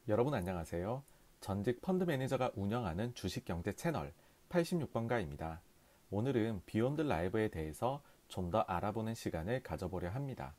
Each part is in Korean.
여러분 안녕하세요. 전직 펀드 매니저가 운영하는 주식경제 채널 86번가입니다. 오늘은 비욘드 라이브에 대해서 좀 더 알아보는 시간을 가져보려 합니다.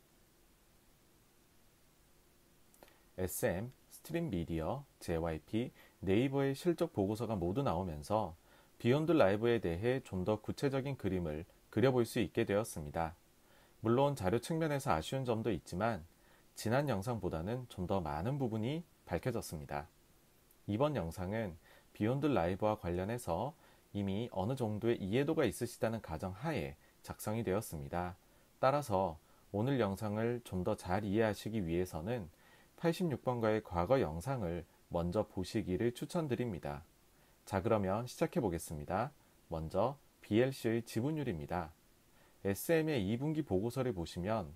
SM, 스트림 미디어, JYP, 네이버의 실적 보고서가 모두 나오면서 비욘드 라이브에 대해 좀 더 구체적인 그림을 그려볼 수 있게 되었습니다. 물론 자료 측면에서 아쉬운 점도 있지만 지난 영상보다는 좀 더 많은 부분이 밝혀졌습니다. 이번 영상은 비욘드 라이브와 관련해서 이미 어느 정도의 이해도가 있으시다는 가정하에 작성이 되었습니다. 따라서 오늘 영상을 좀 더 잘 이해하시기 위해서는 86번가의 과거 영상을 먼저 보시기를 추천드립니다. 자, 그러면 시작해 보겠습니다. 먼저 BLC의 지분율입니다. SM의 2분기 보고서를 보시면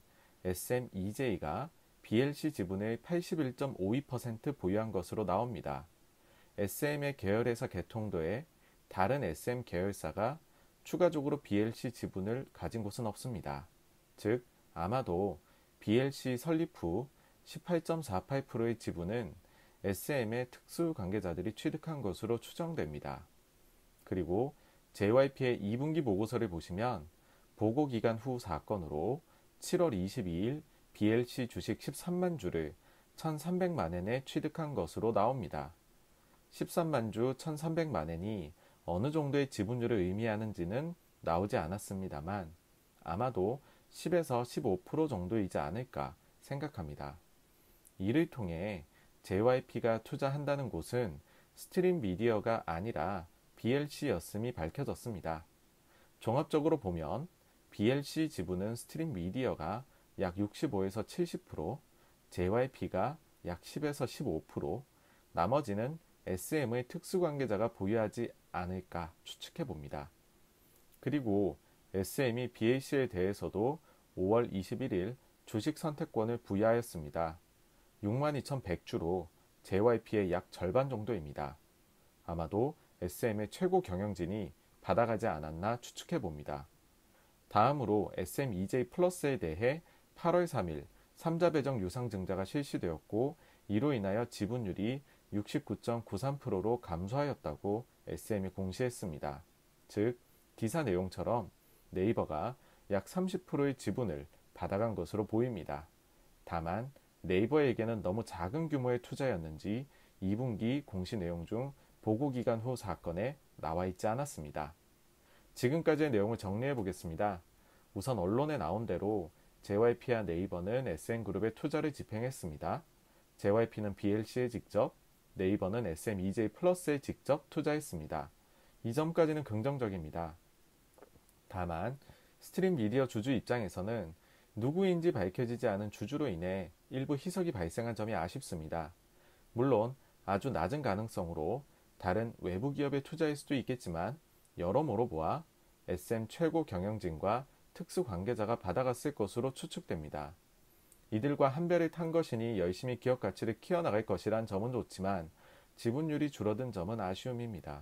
SMEJ가 BLC 지분의 81.52% 보유한 것으로 나옵니다. SM의 계열에서 개통돼 다른 SM 계열사가 추가적으로 BLC 지분을 가진 곳은 없습니다. 즉, 아마도 BLC 설립 후 18.48%의 지분은 SM의 특수 관계자들이 취득한 것으로 추정됩니다. 그리고 JYP의 2분기 보고서를 보시면 보고 기간 후 사건으로 7월 22일 BLC 주식 13만 주를 1,300만 엔에 취득한 것으로 나옵니다. 13만 주 1,300만 엔이 어느 정도의 지분율을 의미하는지는 나오지 않았습니다만 아마도 10에서 15% 정도이지 않을까 생각합니다. 이를 통해 JYP가 투자한다는 곳은 스트림 미디어가 아니라 BLC였음이 밝혀졌습니다. 종합적으로 보면 BLC 지분은 스트림 미디어가 약 65에서 70%, JYP가 약 10에서 15%, 나머지는 SM의 특수관계자가 보유하지 않을까 추측해 봅니다. 그리고 SM이 BAC에 대해서도 5월 21일 주식 선택권을 부여하였습니다. 62,100주로 JYP의 약 절반 정도입니다. 아마도 SM의 최고 경영진이 받아가지 않았나 추측해 봅니다. 다음으로 SMEJ 플러스에 대해 8월 3일 3자 배정 유상증자가 실시되었고 이로 인하여 지분율이 69.93%로 감소하였다고 SM이 공시했습니다. 즉, 기사 내용처럼 네이버가 약 30%의 지분을 받아간 것으로 보입니다. 다만 네이버에게는 너무 작은 규모의 투자였는지 2분기 공시 내용 중 보고기간 후 사건에 나와 있지 않았습니다. 지금까지의 내용을 정리해 보겠습니다. 우선 언론에 나온 대로 JYP와 네이버는 SM그룹에 투자를 집행했습니다. JYP는 BLC에 직접, 네이버는 SMEJ 플러스에 직접 투자했습니다. 이 점까지는 긍정적입니다. 다만 스트림 미디어 주주 입장에서는 누구인지 밝혀지지 않은 주주로 인해 일부 희석이 발생한 점이 아쉽습니다. 물론 아주 낮은 가능성으로 다른 외부 기업에 투자할 수도 있겠지만 여러모로 보아 SM 최고 경영진과 특수 관계자가 받아갔을 것으로 추측됩니다. 이들과 한별을 탄 것이니 열심히 기업 가치를 키워나갈 것이란 점은 좋지만 지분율이 줄어든 점은 아쉬움입니다.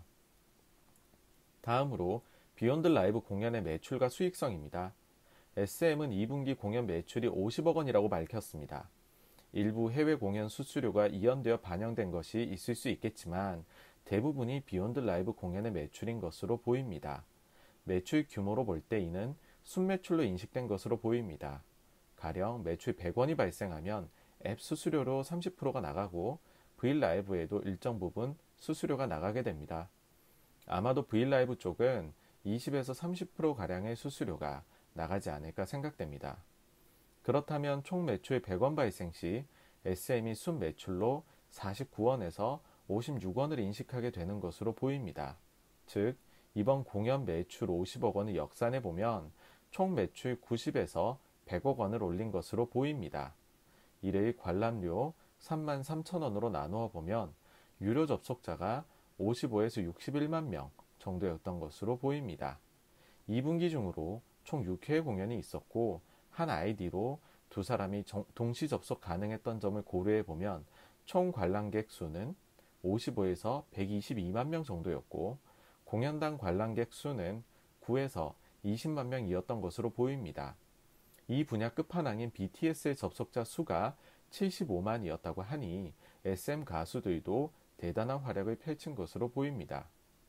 다음으로 비욘드 라이브 공연의 매출과 수익성입니다. SM은 2분기 공연 매출이 50억 원이라고 밝혔습니다. 일부 해외 공연 수수료가 이연되어 반영된 것이 있을 수 있겠지만 대부분이 비욘드 라이브 공연의 매출인 것으로 보입니다. 매출 규모로 볼 때 이는 순매출로 인식된 것으로 보입니다. 가령 매출 100원이 발생하면 앱 수수료로 30%가 나가고 V라이브에도 일정 부분 수수료가 나가게 됩니다. 아마도 V라이브 쪽은 20에서 30%가량의 수수료가 나가지 않을까 생각됩니다. 그렇다면 총 매출 100원 발생 시 SM이 순매출로 49원에서 56원을 인식하게 되는 것으로 보입니다. 즉, 이번 공연 매출 50억 원을 역산해 보면 총 매출 90에서 100억 원을 올린 것으로 보입니다. 이를 관람료 33,000원으로 나누어 보면 유료 접속자가 55에서 61만 명 정도였던 것으로 보입니다. 2분기 중으로 총 6회 공연이 있었고 한 아이디로 두 사람이 동시 접속 가능했던 점을 고려해 보면 총 관람객 수는 55에서 122만 명 정도였고 공연당 관람객 수는 9에서 20만 명이었던 것으로 보입니다. 이 분야 끝판왕인 BTS의 접속자 수가 75만이었다고 하니 SM 가수들도 대단한 활약을 펼친 것으로 보입니다.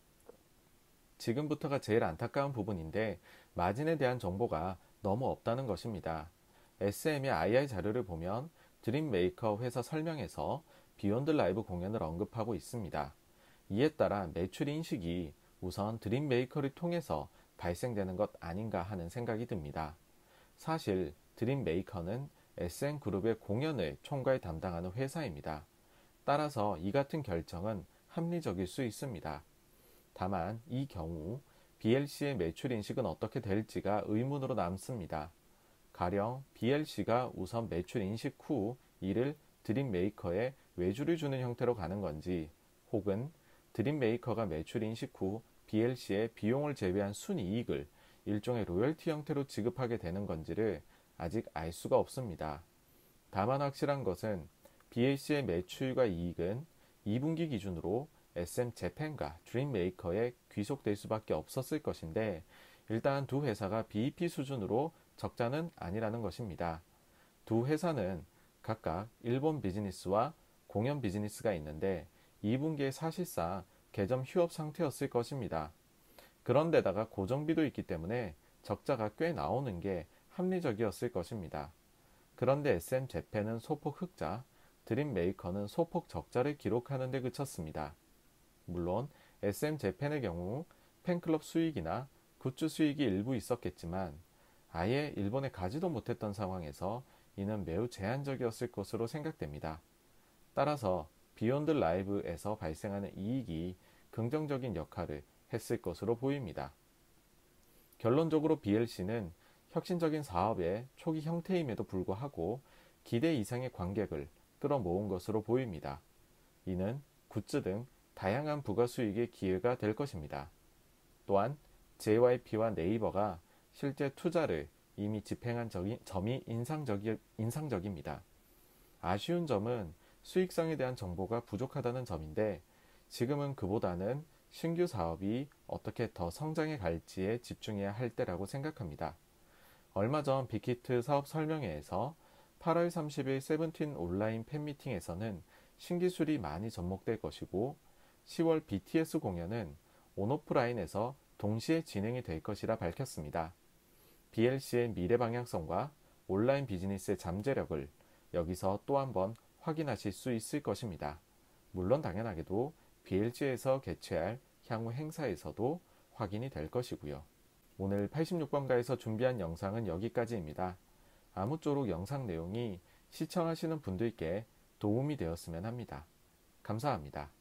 지금부터가 제일 안타까운 부분인데 마진에 대한 정보가 너무 없다는 것입니다. SM의 IR 자료를 보면 드림메이커 회사 설명에서 비욘드 라이브 공연을 언급하고 있습니다. 이에 따라 매출 인식이 우선 드림메이커를 통해서 발생되는 것 아닌가 하는 생각이 듭니다. 사실 드림메이커는 SM그룹의 공연을 총괄 담당하는 회사입니다. 따라서 이 같은 결정은 합리적일 수 있습니다. 다만 이 경우 BLC의 매출 인식은 어떻게 될지가 의문으로 남습니다. 가령 BLC가 우선 매출 인식 후 이를 드림메이커에 외주를 주는 형태로 가는 건지, 혹은 드림메이커가 매출 인식 후 BLC의 비용을 제외한 순이익을 일종의 로열티 형태로 지급하게 되는 건지를 아직 알 수가 없습니다. 다만 확실한 것은 BLC의 매출과 이익은 2분기 기준으로 SM 재팬과 드림메이커에 귀속될 수밖에 없었을 것인데, 일단 두 회사가 BEP 수준으로 적자는 아니라는 것입니다. 두 회사는 각각 일본 비즈니스와 공연 비즈니스가 있는데 2분기에 사실상 개점 휴업 상태였을 것입니다. 그런데다가 고정비도 있기 때문에 적자가 꽤 나오는 게 합리적이었을 것입니다. 그런데 SM 재팬은 소폭 흑자, 드림메이커는 소폭 적자를 기록하는 데 그쳤습니다. 물론 SM 재팬의 경우 팬클럽 수익이나 굿즈 수익이 일부 있었겠지만 아예 일본에 가지도 못했던 상황에서 이는 매우 제한적이었을 것으로 생각됩니다. 따라서 비욘드 라이브에서 발생하는 이익이 긍정적인 역할을 했을 것으로 보입니다. 결론적으로 BLC는 혁신적인 사업의 초기 형태임에도 불구하고 기대 이상의 관객을 끌어모은 것으로 보입니다. 이는 굿즈 등 다양한 부가 수익의 기회가 될 것입니다. 또한 JYP와 네이버가 실제 투자를 이미 집행한 점이 인상적입니다. 아쉬운 점은 수익성에 대한 정보가 부족하다는 점인데, 지금은 그보다는 신규 사업이 어떻게 더 성장해 갈지에 집중해야 할 때라고 생각합니다. 얼마 전 빅히트 사업 설명회에서 8월 30일 세븐틴 온라인 팬미팅에서는 신기술이 많이 접목될 것이고, 10월 BTS 공연은 온오프라인에서 동시에 진행이 될 것이라 밝혔습니다. BLC의 미래 방향성과 온라인 비즈니스의 잠재력을 여기서 또 한번 확인하실 수 있을 것입니다. 물론 당연하게도 BLC에서 개최할 향후 행사에서도 확인이 될 것이고요. 오늘 86번가에서 준비한 영상은 여기까지입니다. 아무쪼록 영상 내용이 시청하시는 분들께 도움이 되었으면 합니다. 감사합니다.